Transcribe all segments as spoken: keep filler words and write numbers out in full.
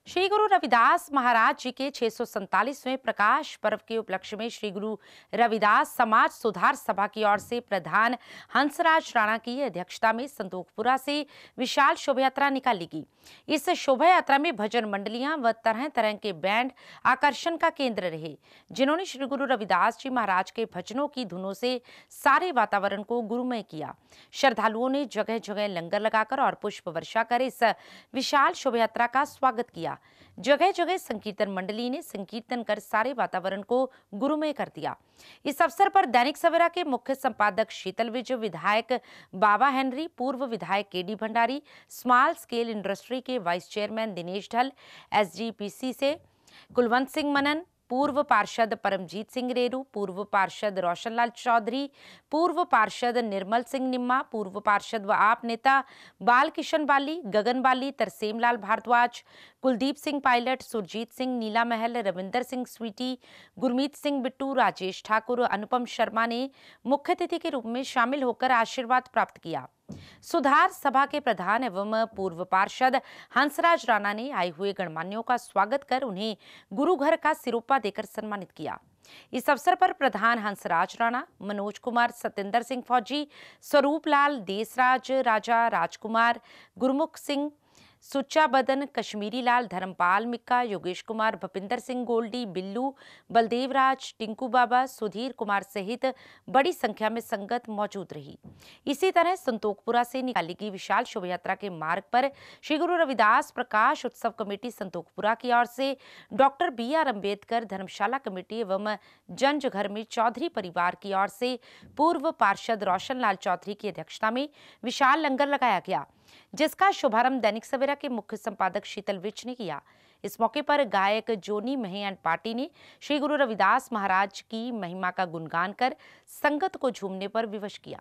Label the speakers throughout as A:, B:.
A: श्री गुरु रविदास महाराज जी के छह सौ सैंतालीसवें प्रकाश पर्व के उपलक्ष्य में श्री गुरु रविदास समाज सुधार सभा की ओर से प्रधान हंसराज राणा की अध्यक्षता में संतोखपुरा से विशाल शोभा यात्रा निकाली गई। इस शोभा यात्रा में भजन मंडलियां व तरह तरह के बैंड आकर्षण का केंद्र रहे, जिन्होंने श्री गुरु रविदास जी महाराज के भजनों की धुनों से सारे वातावरण को गुरुमय किया। श्रद्धालुओं ने जगह जगह लंगर लगाकर और पुष्प वर्षा कर इस विशाल शोभा यात्रा का स्वागत किया। जगह जगह संकीर्तन मंडली ने संकीर्तन कर सारे वातावरण को गुरुमय कर दिया। इस अवसर पर दैनिक सवेरा के मुख्य संपादक शीतल विजय, विधायक बाबा हेनरी, पूर्व विधायक के D Bhandari, small scale industry के वाइस चेयरमैन दिनेश ढल, एस जी पी सी से कुलवंत सिंह मनन, पूर्व पार्षद परमजीत सिंह रेरू, पूर्व पार्षद रोशनलाल चौधरी, पूर्व पार्षद निर्मल सिंह निम्मा, पूर्व पार्षद व आप नेता बाल किशन बाली, गगन बाली, तरसेम लाल भारद्वाज, कुलदीप सिंह पायलट, सुरजीत सिंह, नीला महल, रविंदर सिंह स्वीटी, गुरमीत सिंह बिट्टू, राजेश ठाकुर, अनुपम शर्मा ने मुख्य अतिथि के रूप में शामिल होकर आशीर्वाद प्राप्त किया। सुधार सभा के प्रधान एवं पूर्व पार्षद हंसराज राणा ने आए हुए गणमान्यों का स्वागत कर उन्हें गुरु घर का सिरोपा देकर सम्मानित किया। इस अवसर पर प्रधान हंसराज राणा, मनोज कुमार, सत्येंद्र सिंह फौजी, स्वरूप लाल, देसराज राजा, राजकुमार, गुरमुख सिंह, सुच्चा बदन, कश्मीरी लाल, धर्मपाल मिक्का, योगेश कुमार, भपिंदर सिंह गोल्डी, बिल्लू, बलदेव राज, टिंकू बाबा, सुधीर कुमार सहित बड़ी संख्या में संगत मौजूद रही। इसी तरह संतोखपुरा से निकाली गई विशाल शोभा यात्रा के मार्ग पर श्री गुरु रविदास प्रकाश उत्सव कमेटी संतोखपुरा की ओर से डॉक्टर बी आर अम्बेडकर धर्मशाला कमेटी एवं जंज घर में चौधरी परिवार की ओर से पूर्व पार्षद रोशनलाल चौधरी की अध्यक्षता में विशाल लंगर लगाया गया, जिसका शुभारंभ दैनिक सवेरा के मुख्य संपादक शीतल विज ने किया। इस मौके पर गायक जोनी महे एंड पार्टी ने श्री गुरु रविदास महाराज की महिमा का गुणगान कर संगत को झूमने पर विवश किया।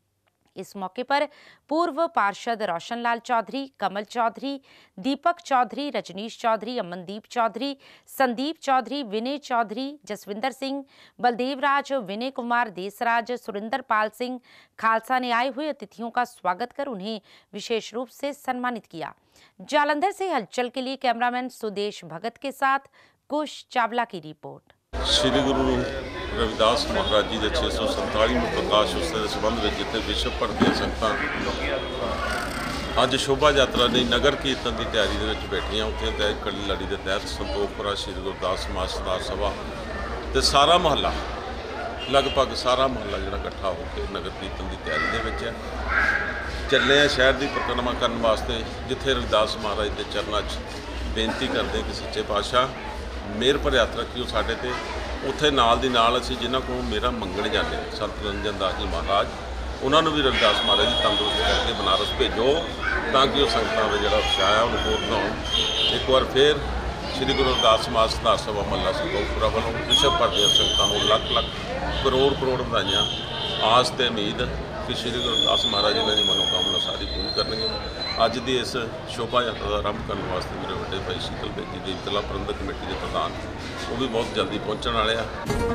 A: इस मौके पर पूर्व पार्षद रोशनलाल चौधरी, कमल चौधरी, दीपक चौधरी, रजनीश चौधरी, अमनदीप चौधरी, संदीप चौधरी, विनय चौधरी, जसविंदर सिंह, बलदेव राज, विनय कुमार, देसराज, सुरेंद्र पाल सिंह खालसा ने आए हुए अतिथियों का स्वागत कर उन्हें विशेष रूप से सम्मानित किया। जालंधर से हलचल के लिए कैमरामैन सुदेश भगत के साथ कुश चावला की रिपोर्ट।
B: श्री गुरु रविदास महाराज जी के छे सौ संतालीवें प्रकाश उत्सव के संबंध में जिथे विश्व भर दी संगतां अज शोभा यात्रा ने नगर कीर्तन की तैयारी के बैठिया, उत्थे तय कड़ी लड़ी के तहत संतोखपुरा श्री गुरदास समाज सुधार सभा तो सारा महला लगभग सारा महला जो इकट्ठा होकर नगर कीर्तन की तैयारी के चले शहर की परिक्रमा करने वास्ते, जिथे रविदास महाराज के चरणों बेनती करते कि सच्चे पातशाह मेहर भर यात्रा रखियो साडे ते। उत्थे नाल दी नाल असीं जिन्हां कोलों मेरा मंगण जाते हैं संत रंजन दास जी महाराज, उन्होंने भी रविदास महाराज जी तंदुरुस्त करके बनारस भेजो ताकि वह संगतां दा जिहड़ा उत्साह है उन्हें होर बनाउण। एक बार फिर श्री गुरु रविदास समाज सुधार सभा महला संतोखपुरा वालों विश्व भर दी संगतां नूं लख लख करोड़ करोड़ बधाइयां। आस ते उम्मीद कि श्री गुरु रविदास महाराज जी की मनोकामना सारी पूरी करनगे। अज की इस शोभा यात्रा का आरंभ करने वास्ते मेरे बड़े भाई शीतल विज जी जिला प्रबंधक कमेटी के प्रधान वो भी बहुत जल्दी पहुँचने वाले हैं।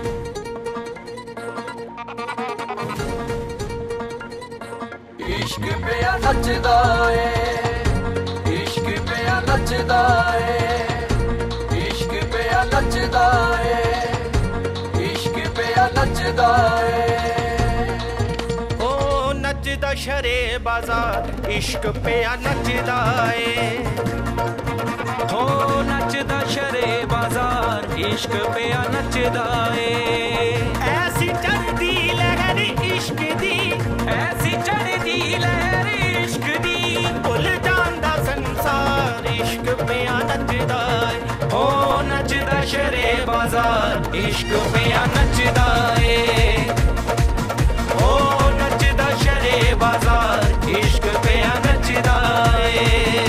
C: इश्क पिया नचदा ए, इश्क पिया नचदा ए, इश्क पिया नचदा ए, इश्क पिया नचदा ए।
D: नचदा शरे बाजार इश्क पिया नचदा ए, हो नचदा शरे बाजार इश्क पिया नचदा ए। ऐसी चढ़दी लहर इश्क दी, ऐसी चढ़दी लहर इश्क दी, भुल जांदा संसार इश्क पिया नचदा ए, हो नचदा शरे बाजार इश्क पिया नचदा ए, हो नचदा शरे बाजार इश्क पिया नचदा ए।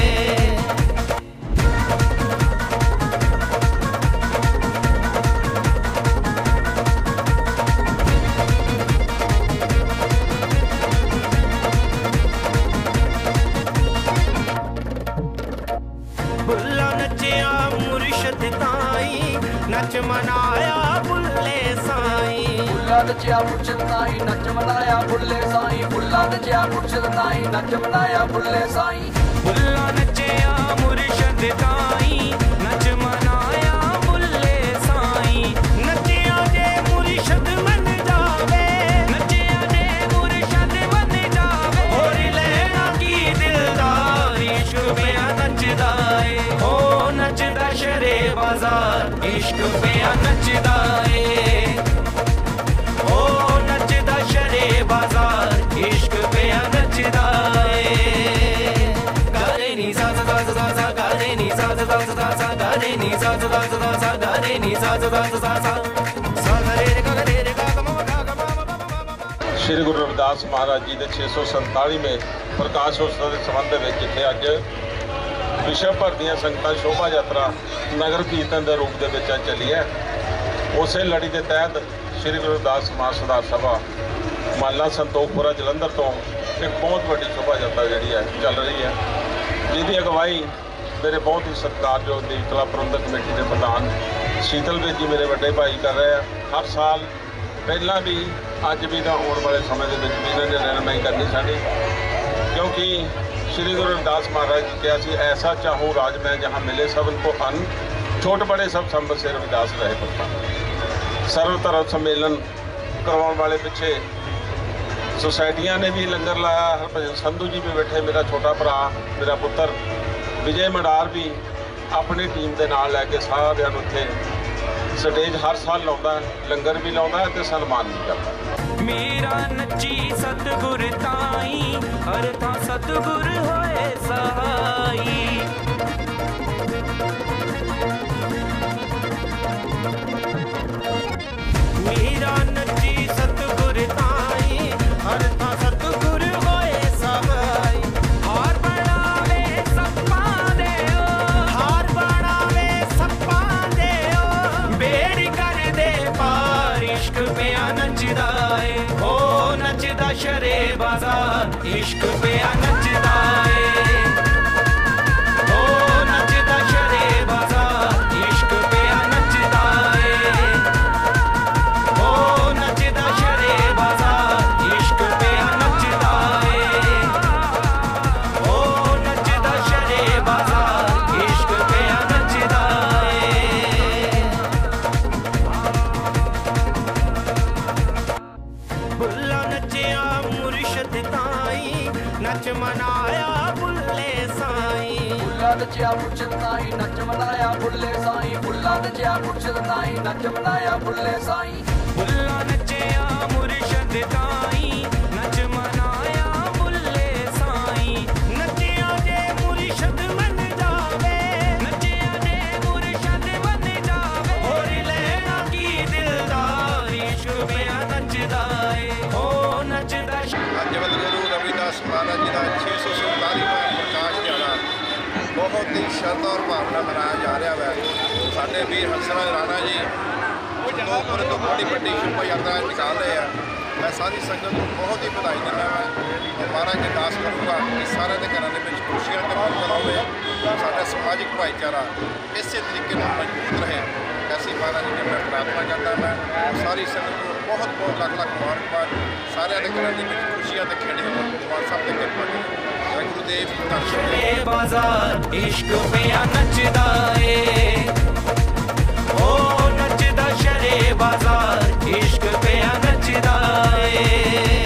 D: बुल्ला नचिया मुर्शद ताई, नच मनाया बुल्ले साई,
C: बुल्ला नचिया मुर्शद ताई, नच मनाया बुल्ले साई, बुल्ला नचिया मुर्शद ताई, नच मनाया बुल्ले साई।
D: बुल्ला नचिया मुर्शद ताई,
C: शरे बाजार इश्क पिया नचदा ए ओ नचदा शरे बाजार इश्क पिया नचदा ए गारे नी सा सा सा सा गारे नी सा सा सा सा गारे नी सा सा सा सा गारे नी सा सा सा सा सा रे रे गा रे रे गा ग म गा ग म
B: श्री गुरु रविदास महाराज जी के छे सौ संतालीवें प्रकाश उत्सव के संबंध में जिथे अज विश्व भर दी संगतां शोभा यात्रा नगर कीर्तन के रूप में चली है, उस लड़ी के तहत श्री गुरु रविदास समाज सुधार सभा माला संतोखपुरा जलंधर तो एक बहुत बड़ी शोभा यात्रा जी है चल रही है, जिसकी अगवाई मेरे बहुत ही सत्कारयोग दीप कला प्रबंधक कमेटी के प्रधान शीतल बेद जी मेरे बड़े भाई कर रहे हैं। हर साल पहला भी अज भी तो आने वाले समय के भी इन्होंने रहनमाई करनी साड़ी, क्योंकि श्री गुरु रविदास महाराज जी कहा सी ऐसा चाहूँ राज में जहाँ मिले सबन को अन्न, छोट बड़े सब संबत से रविदास रहे पत्ता। सर्व धर्म सम्मेलन करवाने वाले पिछे सोसाइटियां ने भी लंगर लाया, हरभजन संधू जी भी बैठे, मेरा छोटा भरा मेरा पुत्र विजय मंडार भी अपनी टीम के नाल लैके सारिਆਂ ਨੂੰ ਇੱਥੇ स्टेज हर साल लाता है, लंगर भी लाता है तो सन्मान भी करता।
C: मेरा नची सतगुर ताई हर था सतगुर होए सहाई मेरा नची सतगुर ताई हर था सतगुर होए सहाई हार बनावे सप्पा देओ हार बनावे सप्पा देओ बेड़ी कर दे पार इश्क पिया नचदा ए ओ नचदा शरे बाजार इश्क पिया नचदा ए ओ नचदा शरे बाजार इश्क पिया नचदा ए ओ नचदा शरे बाजार इश्क पिया नचदा ए ओ नचदा शरे बाजार इश्क पिया नचदा ए बुल्ला नचिया मुर्शद ताई नच मनाया बुल्ले साई
E: फुल्ला नचिया मुर्शद ताई नच मनाया बुल्ले साई फुल्ला नचिया मुर्शद ताई नच मनाया बुल्ले साई
C: बुल्ला नचिया मुर्शद ताई नच मनाया बुल्ले साई नचिया जे मुर्शद मन जावे नचिया जे मुर्शद मन जावे और लेना की दिलदार इश्क पिया नचदा ए ओ नचदा
F: जगत गुरु रविदास महाराज जी का छे सौ संतालीवां प्रकाश दिहाड़ा बहुत ही श्रद्धा और भावना मनाया जा रहा है। साढ़े वीर हंसराज राणा जी संतोखपुर तो बड़ी बड़ी शोभा यात्रा निकाल रहे हैं। मैं सारी संगत को बहुत ही बधाई देना मैं और महाराज जी दास करूँगा कि सारे के घरों में खुशियां के मंगल होवे, साडा समाजिक भाईचारा इस तरीके मजबूत रहे, ऐसी महाराज जी ने मैं प्रार्थना करता। मैं सारी संगत को बहुत बहुत लख लख मुबारकबाद, सारे के घरों में खुशियां के खेड़े हो सब के कृपा करें। गुरुदेव
C: शरे बाजार इश्क पिया नचदा ए ओ नचदा शरे बाजार इश्क पिया नचदा ए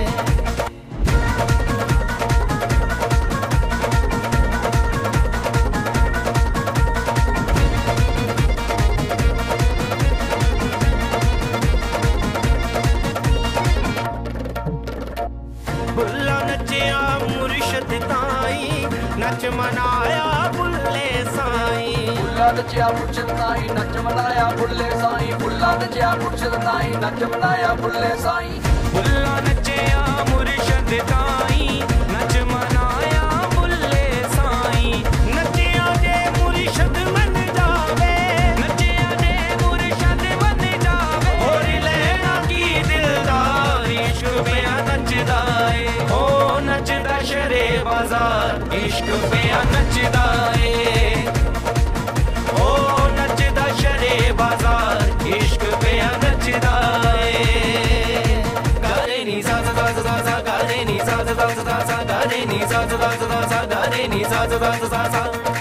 C: बुल्ला नचिया मुर्शद ताई नच मनाया बुल्ले साई
E: फुल्ला नचिया मुर्शद ताई नच मनाया बुल्ले साई फुल्ला नचिया मुर्शद ताई नच मनाया बुल्ले साई
C: बुल्ला नचिया मुर्शद ताई नच मनाया बुल्ले साई नचिया जे मुर्शद मन जावे नचिया जे मुर्शद मन जावे और लेना की दिलदार इश्क पिया नचदा ए ओ नचदा शरे बाजार इश्क पिया नचदा ए ओ नचदा शरे बाजार इश्क पिया नचदा ए गारे नी सा सा सा सा गारे नी सा सा सा सा गारे नी सा सा सा सा गारे नी सा सा सा सा